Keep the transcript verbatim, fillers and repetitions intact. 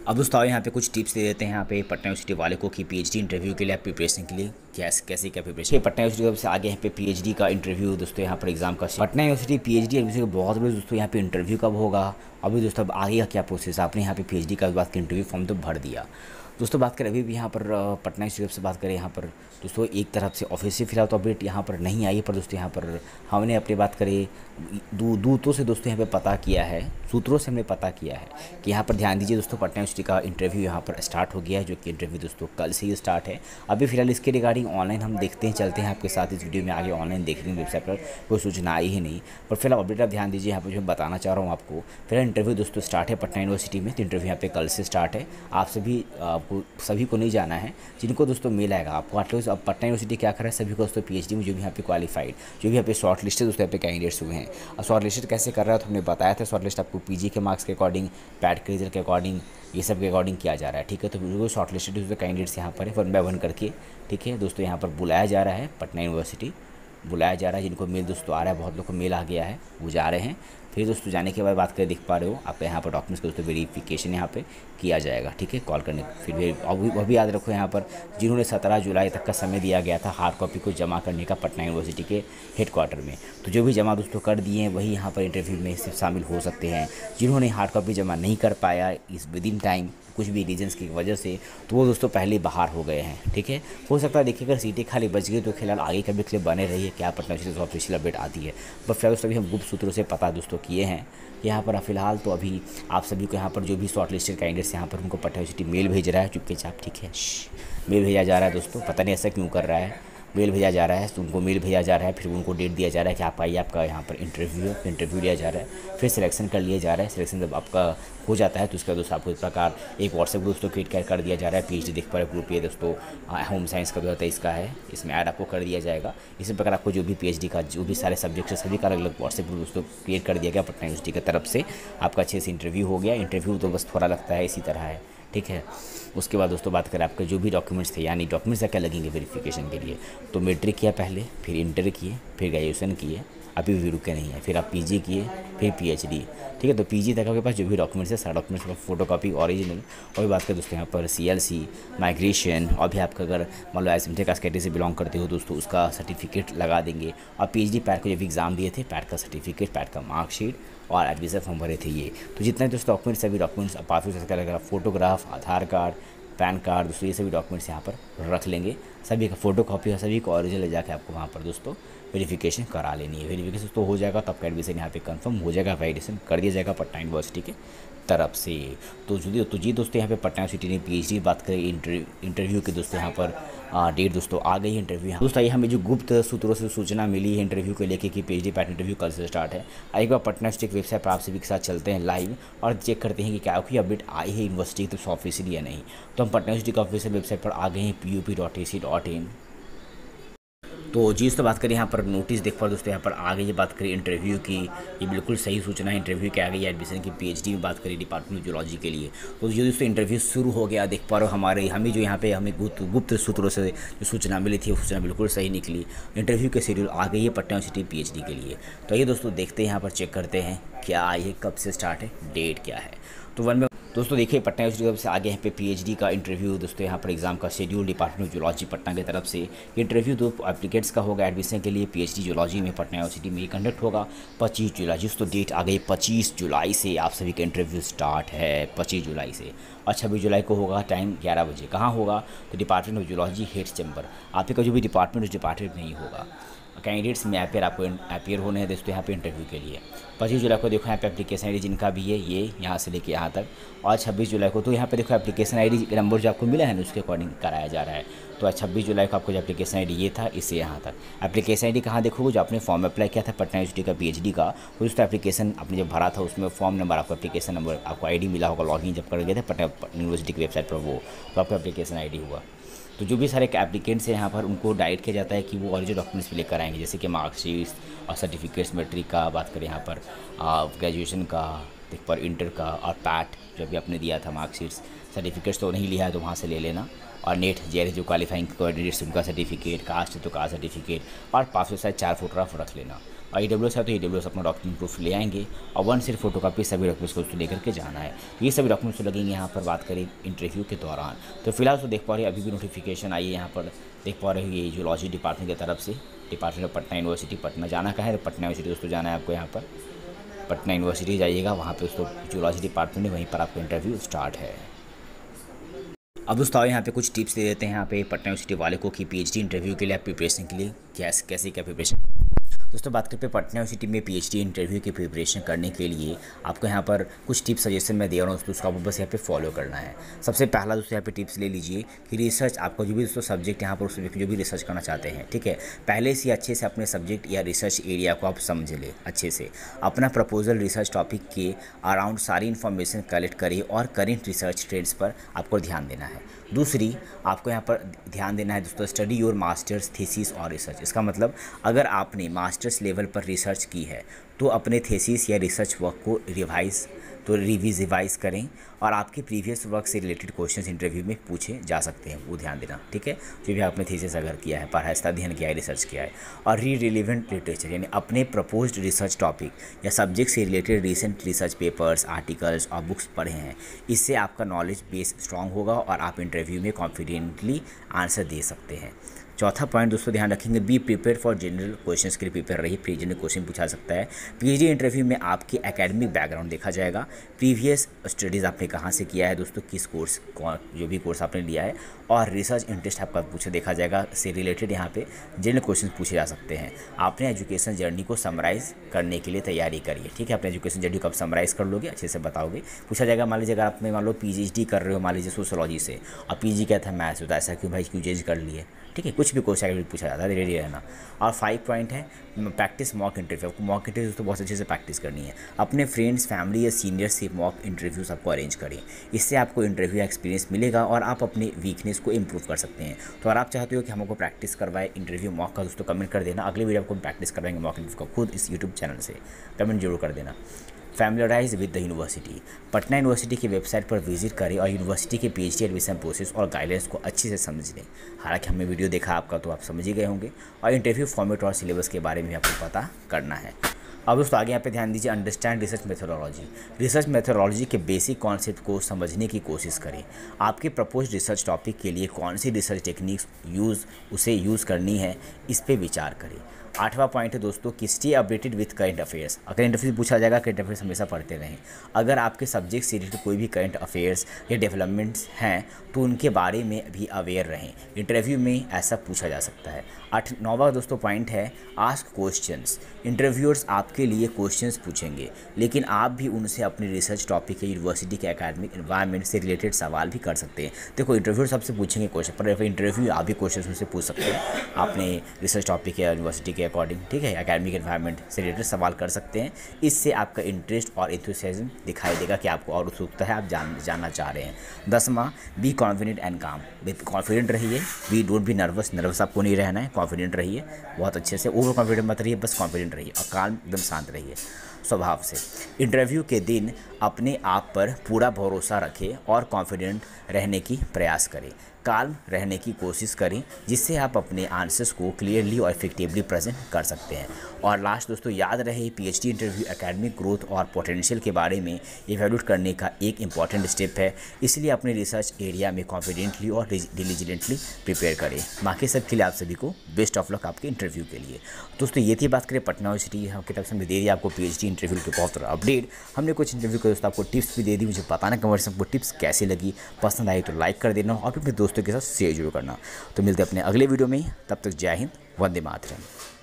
अब दोस्तों यहाँ पे कुछ टिप्स दे देते हैं यहाँ पे पटना यूनिवर्सिटी वाले को कि पीएचडी इंटरव्यू के लिए आप प्रिपरेशन के लिए कैसे कैसे क्या प्रिपरेशन। पटना यूनिवर्सिटी से आगे यहाँ पे पीएचडी का इंटरव्यू दोस्तों यहाँ पर एग्जाम का पटना यूनिवर्सिटी पीएचडी एडमिशन का बहुत बड़े दोस्तों यहाँ पे इंटरव्यू कब होगा। अभी दोस्तों अब आगे का क्या प्रोसेस, आपने यहाँ पे पीएचडी का बात की इंटरव्यू फॉर्म तो भर दिया। दोस्तों बात करें अभी भी यहाँ पर पटना यूनिवर्सिटी से बात करें यहाँ पर दोस्तों एक तरफ से ऑफिस से फिलहाल तो अपडेट यहाँ पर नहीं आई है, पर दोस्तों यहाँ पर हमने अपनी बात करें दू दूतों से दोस्तों यहाँ पे पता किया है, सूत्रों से हमने पता किया है कि यहाँ पर ध्यान दीजिए दोस्तों पटना यूनिवर्सिटी का इंटरव्यू यहाँ पर स्टार्ट हो गया है, जो कि इंटरव्यू दोस्तों कल से ही स्टार्ट है। अभी फिलहाल इसके रिगार्डिंग ऑनलाइन हम देखते हैं चलते हैं आपके साथ इस वीडियो में आगे ऑनलाइन देख रहे हैं, वेबसाइट पर कोई सूचना आई ही नहीं, पर फिलहाल अपडेट आप ध्यान दीजिए यहाँ पर जो बताना चाह रहा हूँ आपको। फिलहाल इंटरव्यू दोस्तों स्टार्ट है पटना यूनिवर्सिटी में, तो इंटरव्यू यहाँ पे कल से स्टार्ट है। आप सभी आपको सभी को नहीं जाना है, जिनको दोस्तों मेल आएगा आपको एटलीस्ट। अब पटना यूनिवर्सिटी क्या कर रहा है, सभी को दोस्तों पीएचडी में जो भी यहाँ पे क्वालिफाइड जो भी यहाँ पे शॉर्ट लिस्टेड दोस्तों यहाँ पे कैंडिडेट्स हुए हैं। अब शॉर्ट लिस्टेड कैसे कर रहा है तो हमने बताया था, शॉर्ट लिस्ट आपको पीजी के मार्क्स के अकॉर्डिंग, पैट के रिजल्ट के अकॉर्डिंग, ये सब के अकॉर्डिंग किया जा रहा है, ठीक है। तो बिल्कुल शॉर्ट लिस्टेड दोस्तों कैंडिडेट्स यहाँ पर वन बाय वन करके, ठीक है दोस्तों, यहाँ पर बुलाया जा रहा है, पटना यूनिवर्सिटी बुलाया जा रहा है। जिनको मेल दोस्तों आ रहा है, बहुत लोग को मेल आ गया है, वो जा रहे हैं। फिर दोस्तों जाने के बाद बात करें, देख पा रहे हो आपका यहाँ पर डॉक्यूमेंट्स का दोस्तों वेरिफिकेशन यहाँ पे किया जाएगा, ठीक है, कॉल करने। फिर वह भी याद रखो यहाँ पर जिन्होंने सत्रह जुलाई तक का समय दिया गया था हार्ड कॉपी को जमा करने का पटना यूनिवर्सिटी के हेडक्वार्टर में, तो जो भी जमा दोस्तों कर दिए हैं वही यहाँ पर इंटरव्यू में सिर्फ शामिल हो सकते हैं। जिन्होंने हार्ड कॉपी जमा नहीं कर पाया इस विद इन टाइम कुछ भी रीजन्स की वजह से, तो वो दोस्तों पहले बाहर हो गए हैं, ठीक है। हो सकता है देखिए अगर सीटें खाली बच गई तो फिलहाल आगे कभी के लिए बने रहिए, क्या पटना यूनिवर्सिटी ऑफिशियल अपडेट आती है। पर फिलहाल सभी हम गुप्त सूत्रों से पता दोस्तों किए हैं यहाँ पर फिलहाल तो अभी आप सभी को यहाँ पर जो भी शॉर्ट लिस्टेड कैंडिडेट्स यहाँ पर उनको पटना यूनिवर्सिटी मेल भेज रहा है, चुपके चाप, ठीक है, मेल भेजा जा रहा है दोस्तों, पता नहीं ऐसा क्यों कर रहा है, मेल भेजा जा रहा है, तो उनको मेल भेजा जा रहा है, फिर उनको डेट दिया जा रहा है कि आप आइए, आपका यहाँ पर इंटरव्यू इंटरव्यू लिया जा रहा है, फिर सिलेक्शन कर लिया जा रहा है। सिलेक्शन जब आपका हो जाता है तो उसका दोस्तों आपको इस प्रकार एक व्हाट्सएप ग्रुप दोस्तों क्रिएट कर दिया जा रहा है। पीएचडी देख पा रहे ग्रुप ये दोस्तों होम साइंस का दो हज़ार तेईस का है, इसमें ऐड आपको कर दिया जाएगा। इसी प्रकार आपको जो भी पीएचडी का जो भी सारे सब्जेक्ट है सभी का अलग अलग व्हाट्सएप ग्रुप दोस्तों क्रिएट कर दिया गया पटना यूनिवर्सिटी की तरफ से। आपका अच्छे से इंटरव्यू हो गया, इंटरव्यू तो बस थोड़ा लगता है इसी तरह है, ठीक है। उसके बाद दोस्तों बात करें आपके जो भी डॉक्यूमेंट्स थे, यानी डॉक्यूमेंट्स क्या लगेंगे वेरिफिकेशन के लिए, तो मैट्रिक किया पहले, फिर इंटर किए, फिर ग्रेजुएशन किए, अभी भी रुके नहीं है, फिर आप पीजी किए, फिर पीएचडी, ठीक है। तो पीजी तक आपके पास जो भी डॉक्यूमेंट्स है सारे डॉक्यूमेंट्स का फोटो कॉपी ओरिजिनल। और भी बात करें दोस्तों यहाँ पर सीएलसी, माइग्रेशन, और भी आपका अगर मान लो एसएमटी का कैटेगरी से बिलोंग करते हो दोस्तों उसका सर्टिफिकेट लगा देंगे। और पीएचडी पैट को जब एग्जाम दिए थे, पैट का सर्टिफिकेट, पैट का मार्कशीट और एडमिशन फॉर्म भरे थे ये, तो जितने दोस्तों डॉक्यूमेंट्स सभी डॉक्यूमेंट्स पासपोर्ट का लगेगा, photograph, Aadhaar card, PAN card दोस्तों ये सभी डॉक्यूमेंट्स यहाँ पर रख लेंगे, सभी का फोटो कॉपी और सभी को ओरिजिनल ले जाके आपको वहाँ पर दोस्तों वेरिफिकेशन करा लेनी है। वेरिफिकेशन तो हो जाएगा तो आपका एडमिशन यहाँ पे कंफर्म हो जाएगा, वैलिडेशन कर दिया जाएगा पटना यूनिवर्सिटी के तरफ से। तो जी तो जी दोस्तों यहाँ पे पटना यूनिवर्सिटी ने पीएचडी बात करें इंटरव्यू इंटरव्यू के दोस्तों यहाँ पर आ, डेट दोस्तों आ गई है इंटरव्यू। दोस्तों ये हमें जो गुप्त सूत्रों से सूचना मिली है इंटरव्यू को लेके कि पीएचडी पैट इंटरव्यू कल से स्टार्ट है। एक बार पटना यूनिवर्सिटी वेबसाइट पर आप सभी के साथ चलते हैं लाइव और चेक करते हैं कि क्या कोई अपडेट आई है यूनिवर्सिटी की तो ऑफिशियली या नहीं। तो हम पटना यूनिवर्सिटी का ऑफिशियल वेबसाइट पर आ गए हैं P U P dot A C dot in. तो जी तो बात करें यहाँ पर नोटिस देख पा दोस्तों यहाँ पर आ गई है, बात करें इंटरव्यू की, ये बिल्कुल सही सूचना है इंटरव्यू के आ गई है एडमिशन की पीएचडी में बात करें डिपार्टमेंट ऑफ जियोलॉजी के लिए। तो जो दोस्तों इंटरव्यू शुरू हो गया देख पा रहे हो, हमारे हमें जो यहाँ पे हमें गुप्त गुप्त सूत्रों से जो सूचना मिली थी वो सूचना बिल्कुल सही निकली। इंटरव्यू के शेड्यूल आ गई है पटना यूनिवर्सिटी पीएचडी के लिए। तो ये दोस्तों देखते हैं यहाँ पर चेक करते हैं क्या आई है, कब से स्टार्ट है, डेट क्या है। तो वन में दोस्तों देखिए पटना यूनिवर्सिटी से आगे यहाँ पे पीएचडी का इंटरव्यू दोस्तों यहाँ पर एग्जाम का schedule department of geology Patna की तरफ से इंटरव्यू दो एप्लीकेट्स का होगा एडमिशन के लिए पीएचडी जियोलॉजी में पटना यूनिवर्सिटी में कंडक्ट होगा पच्चीस जुलाई। दोस्तों डेट आ गई पच्चीस जुलाई से आप सभी का इंटरव्यू स्टार्ट है पच्चीस जुलाई से, और छब्बीस जुलाई को होगा टाइम ग्यारह बजे। कहाँ होगा तो department of geology head chamber, आपका जो भी डिपार्टमेंट उस डिपार्टमेंट नहीं होगा। कैंडिडेट्स में अपेयर आपको अपेयर होने हैं दोस्तों यहाँ पे इंटरव्यू के लिए। पच्चीस जुलाई को देखो यहाँ पे एप्लीकेशन आईडी जिनका भी है ये यहाँ से लेके यहाँ तक, और छब्बीस जुलाई को तो यहाँ पे देखो एप्लीकेशन आईडी नंबर जो आपको मिला है ना उसके अकॉर्डिंग कराया जा रहा है। तो आज छब्बीस जुलाई को आपको जो एप्लीकेशन आईडी ये था इससे यहाँ तक। एप्लीकेशन आईडी कहाँ देखोगे, जो आपने फॉर्म अप्लाई किया था पटना यूनिवर्सिटी का पीएचडी का, तो उसका एप्लीकेशन आपने जब भरा था उसमें फॉर्म नंबर आपको एप्लीकेशन नंबर आपको आईडी मिला होगा, लॉगिन जब कर गए थे पटना यूनिवर्सिटी की वेबसाइट पर वो, तो आपका एप्लीकेशन आईडी हुआ। तो जो भी सारे एप्लीकेंट्स हैं यहाँ पर उनको डायरेक्ट किया जाता है कि वो ओरिजिनल डॉक्यूमेंट्स भी लेकर आएंगे, जैसे कि मार्कशीट्स और सर्टिफिकेट्स, मैट्रिक का बात करें यहाँ पर ग्रेजुएशन का, देख पर इंटर का, और पैट जो भी आपने दिया था मार्कशीट्स, सर्टिफिकेट्स तो नहीं लिया है तो वहाँ से ले लेना, और नेट जेआरएफ जो क्वालिफाइंग कैंडिडेट्स उनका सर्टिफिकेट, कास्ट तो कास्ट सर्टिफिकेट, और पासपोर्ट साइज चार फोटोग्राफ रख लेना। और ई डब्ल्यू एस है तो ई डब्ल्यू एस अपना डॉक्यूमेंट प्रूफ ले आएंगे और वन सेट फोटो कापी सभी डॉक्यूमेंट्स को लेकर के जाना है। तो ये सभी डॉक्यूमेंट्स लगेंगे यहाँ पर बात करें इंटरव्यू के दौरान। तो फिलहाल तो देख पा रहे हैं अभी भी नोटिफिकेशन आई है यहाँ पर, देख पा रहे हो ये जूलॉजी डिपार्टमेंट की तरफ से, department of Patna university Patna जाना का है। तो पटना यूनिवर्सिटी दोस्तों जाना है आपको, यहाँ पर पटना यूनिवर्सिटी जाइएगा, वहाँ पे दोस्तों जूलॉजी डिपार्टमेंट है, वहीं पर आपका इंटरव्यू स्टार्ट है। अब दोस्तों यहाँ पे कुछ टिप्स दे देते हैं यहाँ पे पटना यूनिवर्सिटी वाले को कि पीएचडी इंटरव्यू के लिए आप प्रिपरेशन के लिए कैसे कैसे क्या प्रिपरेशन। दोस्तों बात करते हैं पटना यूनिवर्सिटी में पीएचडी इंटरव्यू की प्रिपरेशन करने के लिए आपको यहाँ पर कुछ टिप्स सजेशन मैं दे रहा हूँ दोस्तों, उसको आपको बस यहाँ पे फॉलो करना है। सबसे पहला दोस्तों यहाँ पे टिप्स ले लीजिए कि रिसर्च आपको जो भी दोस्तों सब्जेक्ट यहाँ पर उस जो भी रिसर्च करना चाहते हैं, ठीक है, पहले से अच्छे से अपने सब्जेक्ट या रिसर्च एरिया को आप समझ लें अच्छे से। अपना प्रपोजल रिसर्च टॉपिक के अराउंड सारी इन्फॉर्मेशन कलेक्ट करिए और करेंट रिसर्च ट्रेंड्स पर आपको ध्यान देना है। दूसरी आपको यहाँ पर ध्यान देना है दोस्तों, स्टडी योर मास्टर्स थीसिस और रिसर्च। इसका मतलब अगर आपने मास्टर्स लेवल पर रिसर्च की है तो अपने थीसिस या रिसर्च वर्क को रिवाइज तो रिवीज रिवाइज करें और आपके प्रीवियस वर्क से रिलेटेड क्वेश्चंस इंटरव्यू में पूछे जा सकते हैं, वो ध्यान देना, ठीक है। जो भी आपने थीसिस अगर किया है, पढ़ाई अध्ययन किया है, रिसर्च किया है, और री रिलेवेंट लिटरेचर यानी अपने प्रपोज्ड रिसर्च टॉपिक या सब्जेक्ट से related recent research papers, articles और बुक्स पढ़े हैं। इससे आपका नॉलेज बेस स्ट्रांग होगा और आप इंटरव्यू में कॉन्फिडेंटली आंसर दे सकते हैं। चौथा पॉइंट दोस्तों ध्यान रखेंगे, be prepare for general questions के लिए प्रिपेयर रहिए, प्री जनरल क्वेश्चन पूछा सकता है। पीएचडी इंटरव्यू में आपके एकेडमिक बैकग्राउंड देखा जाएगा, प्रीवियस स्टडीज़ आपने कहाँ से किया है दोस्तों, किस कोर्स जो भी कोर्स आपने लिया है, और रिसर्च इंटरेस्ट आपका पूछे देखा जाएगा, से रिलेटेड यहाँ पे जनरल क्वेश्चन पूछे जा सकते हैं। आपने एजुकेशन जर्नी को समराइज़ करने के लिए तैयारी करिए, ठीक है। अपने एजुकेशन जर्नी को आप समराइज़ कर लोगे, अच्छे से बताओगे, पूछा जाएगा। मान लीजिए अगर आप मान लो पीएचडी कर रहे हो, मान लीजिए सोशोलॉजी से, और पीजी क्या था मैथ्स, तो ऐसा क्यों भाई क्यों चेंज कर लिए, ठीक है। कुछ भी क्वेश्चन पूछा जाता है, रेडी रहना। और फाइव पॉइंट है प्रैक्टिस मॉक इंटरव्यू। आपको मॉक इंटरव्यूज तो बहुत अच्छे से प्रैक्टिस करनी है। अपने फ्रेंड्स, फैमिली या सीनियर से मॉक इंटरव्यूज आपको अरेंज करें, इससे आपको इंटरव्यू एक्सपीरियंस मिलेगा और आप अपने वीकनेस को इंप्रूव कर सकते हैं। तो अगर आप चाहते हो कि हमको प्रैक्टिस करवाए इंटरव्यू मॉक का दोस्तों, कमेंट कर देना, अगले वीडियो आपको प्रैक्टिस करवाएंगे मॉक इंटरव्यू का खुद इस यूट्यूब चैनल से, कमेंट जरूर कर देना। Familiarise with the university. Patna university की वेबसाइट पर विजिट करें और यूनिवर्सिटी के पीएचडी एडमिशन प्रोसेस और गाइडेंस को अच्छे से समझ लें। हालांकि हमने वीडियो देखा आपका तो आप समझ ही गए होंगे, और इंटरव्यू फॉर्मेट और सिलेबस के बारे में भी आपको पता करना है। अब दोस्तों आगे यहाँ पे ध्यान दीजिए, understand research methodology. Research methodology के बेसिक कॉन्सेप्ट को समझने की कोशिश करें। आपके प्रपोज रिसर्च टॉपिक के लिए कौन सी रिसर्च टेक्निक्स यूज़ उसे यूज़ करनी है, इस पे विचार करें। आठवां पॉइंट है दोस्तों कि stay updated with current affairs. अगर करंट अफेयर्स पूछा जाएगा, करंट अफेयर्स हमेशा पढ़ते रहें। अगर आपके सब्जेक्ट से रिलेटेड कोई भी करंट अफेयर्स या डेवलपमेंट्स हैं तो उनके बारे में भी अवेयर रहें, इंटरव्यू में ऐसा पूछा जा सकता है। आठ नौवां दोस्तों पॉइंट है आस्क क्वेश्चंस। इंटरव्यूअर्स आपके लिए क्वेश्चंस पूछेंगे, लेकिन आप भी उनसे अपने रिसर्च टॉपिक या यूनिवर्सिटी के एकेडमिक एनवायरनमेंट से रिलेटेड सवाल भी कर सकते हैं। देखो इंटरव्यूअर्स आपसे पूछेंगे क्वेश्चन, पर इंटरव्यू आप भी क्वेश्चन उनसे पूछ सकते हैं अपने रिसर्च टॉपिक या यूनिवर्सिटी के अकॉर्डिंग, ठीक है, एकेडमिक एनवायरनमेंट से रिलेटेड सवाल कर सकते हैं। इससे आपका इंटरेस्ट और एंथुसियाज्म दिखाई देगा कि आपको और उत्सुकता है, आप जान जानना चाह रहे हैं। दसवां, be confident and calm. Confident रहिए, be don't be nervous, nervous आपको नहीं रहना है, कॉन्फिडेंट रहिए बहुत अच्छे से, ओवर कॉन्फिडेंट मत रहिए, बस कॉन्फिडेंट रहिए और काम एकदम शांत रहिए स्वभाव से। इंटरव्यू के दिन अपने आप पर पूरा भरोसा रखें और कॉन्फिडेंट रहने की प्रयास करें। काल्म रहने की कोशिश करें, जिससे आप अपने आंसर्स को क्लियरली और इफेक्टिवली प्रेजेंट कर सकते हैं। और लास्ट दोस्तों याद रहे, पीएचडी इंटरव्यू एकेडमिक ग्रोथ और पोटेंशियल के बारे में इवैल्यूएट करने का एक इंपॉर्टेंट स्टेप है, इसलिए अपने रिसर्च एरिया में कॉन्फिडेंटली और डिलीजेंटली प्रिपेयर करें। बाकी सब के लिए आप सभी को बेस्ट ऑफ लक आपके इंटरव्यू के लिए। दोस्तों ये थी बात करें पटना यूनिवर्सिटी की तरफ से हमने दे दिया आपको पीएचडी इंटरव्यू के बहुत सारा अपडेट। हमने कुछ इंटरव्यू के दोस्तों आपको टिप्स भी दे दी। मुझे बताना कमेंट्स में आपको टिप्स कैसी लगी, पसंद आई तो लाइक कर देना और अपने दोस्तों के साथ शेयर जरूर करना। तो मिलते हैं अपने अगले वीडियो में, तब तक जय हिंद, वंदे मातरम।